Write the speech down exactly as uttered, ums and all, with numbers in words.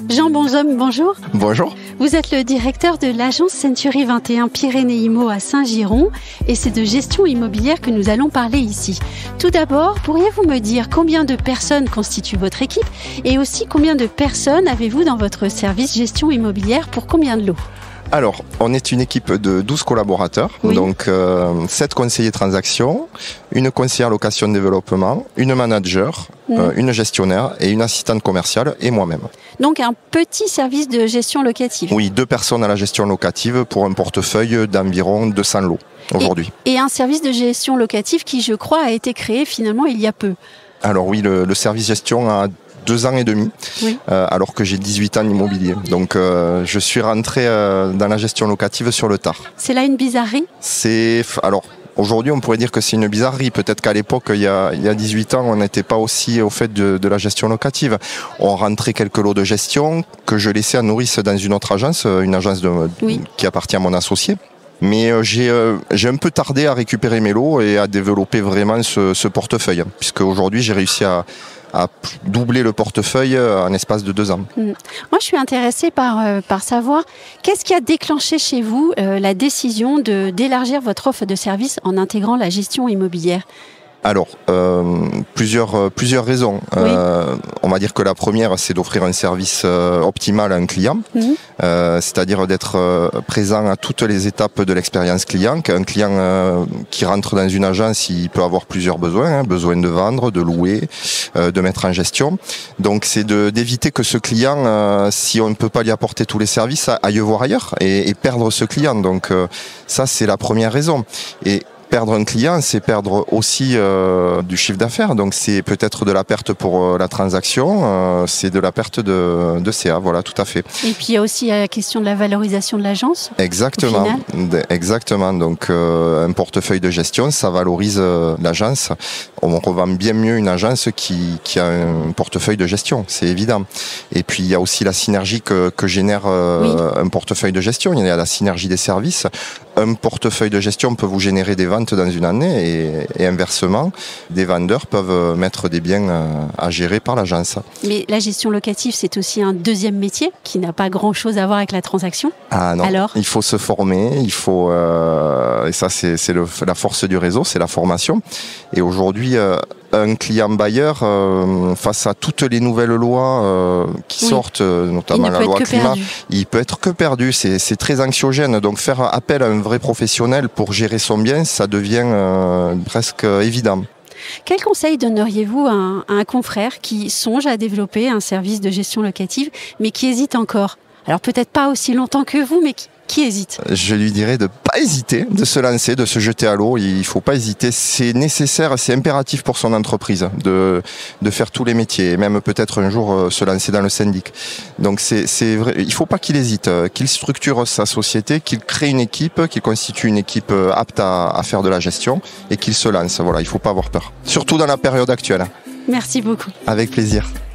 Jean Bonhomme, bonjour. Bonjour. Vous êtes le directeur de l'agence Century vingt et un Pyrénées Immo à Saint-Giron et c'est de gestion immobilière que nous allons parler ici. Tout d'abord, pourriez-vous me dire combien de personnes constituent votre équipe et aussi combien de personnes avez-vous dans votre service gestion immobilière pour combien de lots ? Alors, on est une équipe de douze collaborateurs, oui. donc euh, sept conseillers transactions, une conseillère location développement, une manager, mmh. euh, une gestionnaire et une assistante commerciale et moi-même. Donc un petit service de gestion locative. Oui, deux personnes à la gestion locative pour un portefeuille d'environ deux cents lots aujourd'hui. Et, et un service de gestion locative qui, je crois, a été créé finalement il y a peu. Alors oui, le, le service gestion a deux ans et demi, oui. euh, alors que j'ai dix-huit ans d'immobilier. Donc euh, je suis rentré euh, dans la gestion locative sur le tard. C'est là une bizarrerie ? C'est... Alors, aujourd'hui, on pourrait dire que c'est une bizarrerie. Peut-être qu'à l'époque, il y a, il y a dix-huit ans, on n'était pas aussi au fait de, de la gestion locative. On rentrait quelques lots de gestion que je laissais à nourrice dans une autre agence, une agence de, oui. qui appartient à mon associé. Mais euh, j'ai euh, j'ai un peu tardé à récupérer mes lots et à développer vraiment ce, ce portefeuille, puisque aujourd'hui, j'ai réussi à à doubler le portefeuille en espace de deux ans. Mmh. Moi, je suis intéressée par, euh, par savoir qu'est-ce qui a déclenché chez vous euh, la décision de, d'élargir votre offre de service en intégrant la gestion immobilière ? Alors, euh, plusieurs, euh, plusieurs raisons. Oui. Euh, on va dire que la première, c'est d'offrir un service euh, optimal à un client, mmh. euh, c'est-à-dire d'être euh, présent à toutes les étapes de l'expérience client. Un client euh, qui rentre dans une agence, il peut avoir plusieurs besoins, hein, besoin de vendre, de louer, euh, de mettre en gestion. Donc, c'est de, d'éviter que ce client, euh, si on ne peut pas lui apporter tous les services, aille voir ailleurs et, et perdre ce client. Donc, euh, ça, c'est la première raison. Et perdre un client, c'est perdre aussi euh, du chiffre d'affaires. Donc c'est peut-être de la perte pour euh, la transaction, euh, c'est de la perte de, de C A, voilà, tout à fait. Et puis il y a aussi la question de la valorisation de l'agence. Exactement, exactement. Donc euh, un portefeuille de gestion, ça valorise euh, l'agence. On revend bien mieux une agence qui, qui a un portefeuille de gestion, c'est évident. Et puis il y a aussi la synergie que, que génère euh, oui. un portefeuille de gestion. Il y a la synergie des services. Un portefeuille de gestion peut vous générer des ventes dans une année et, et inversement, des vendeurs peuvent mettre des biens à gérer par l'agence. Mais la gestion locative, c'est aussi un deuxième métier qui n'a pas grand-chose à voir avec la transaction. Ah non, alors il faut se former, il faut euh, et ça c'est, c'est le, la force du réseau, c'est la formation. Et aujourd'hui, euh, un client bailleur, euh, face à toutes les nouvelles lois euh, qui oui. sortent, notamment la loi climat, perdu. il peut être que perdu. C'est, c'est très anxiogène. Donc faire appel à un vrai professionnel pour gérer son bien, ça devient euh, presque évident. Quel conseil donneriez-vous à un, à un confrère qui songe à développer un service de gestion locative, mais qui hésite encore ? Alors peut-être pas aussi longtemps que vous, mais qui, qui hésite ? Je lui dirais de ne pas hésiter, de se lancer, de se jeter à l'eau. Il ne faut pas hésiter. C'est nécessaire, c'est impératif pour son entreprise de, de faire tous les métiers et même peut-être un jour euh, se lancer dans le syndic. Donc c'est, c'est vrai, il ne faut pas qu'il hésite, qu'il structure sa société, qu'il crée une équipe, qu'il constitue une équipe apte à, à faire de la gestion et qu'il se lance. Voilà, il ne faut pas avoir peur. Surtout dans la période actuelle. Merci beaucoup. Avec plaisir.